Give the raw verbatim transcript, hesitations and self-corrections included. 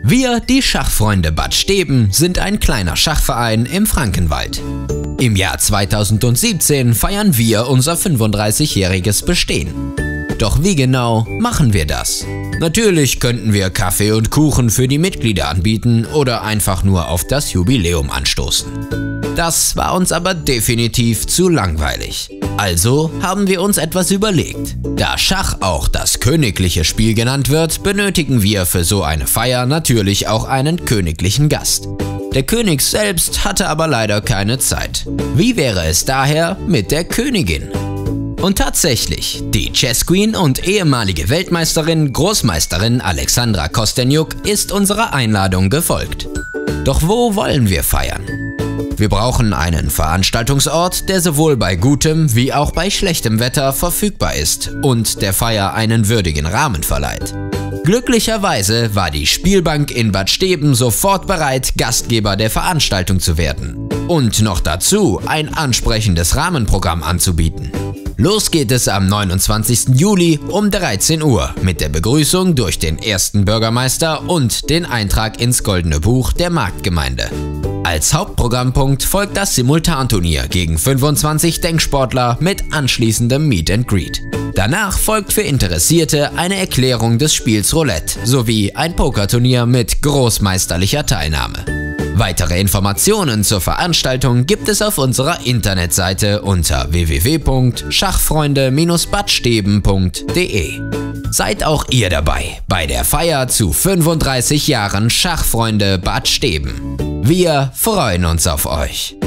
Wir, die Schachfreunde Bad Steben, sind ein kleiner Schachverein im Frankenwald. Im Jahr zweitausendsiebzehn feiern wir unser fünfunddreißigjähriges Bestehen. Doch wie genau machen wir das? Natürlich könnten wir Kaffee und Kuchen für die Mitglieder anbieten oder einfach nur auf das Jubiläum anstoßen. Das war uns aber definitiv zu langweilig. Also haben wir uns etwas überlegt. Da Schach auch das königliche Spiel genannt wird, benötigen wir für so eine Feier natürlich auch einen königlichen Gast. Der König selbst hatte aber leider keine Zeit. Wie wäre es daher mit der Königin? Und tatsächlich, die Chess Queen und ehemalige Weltmeisterin Großmeisterin Alexandra Kosteniuk ist unserer Einladung gefolgt. Doch wo wollen wir feiern? Wir brauchen einen Veranstaltungsort, der sowohl bei gutem wie auch bei schlechtem Wetter verfügbar ist und der Feier einen würdigen Rahmen verleiht. Glücklicherweise war die Spielbank in Bad Steben sofort bereit, Gastgeber der Veranstaltung zu werden und noch dazu ein ansprechendes Rahmenprogramm anzubieten. Los geht es am neunundzwanzigsten Juli um dreizehn Uhr mit der Begrüßung durch den ersten Bürgermeister und den Eintrag ins Goldene Buch der Marktgemeinde. Als Hauptprogrammpunkt folgt das Simultanturnier gegen fünfundzwanzig Denksportler mit anschließendem Meet and Greet. Danach folgt für Interessierte eine Erklärung des Spiels Roulette sowie ein Pokerturnier mit großmeisterlicher Teilnahme. Weitere Informationen zur Veranstaltung gibt es auf unserer Internetseite unter w w w punkt schachfreunde Bindestrich badsteben punkt de. Seid auch ihr dabei bei der Feier zu fünfunddreißig Jahren Schachfreunde Bad Steben. Wir freuen uns auf euch!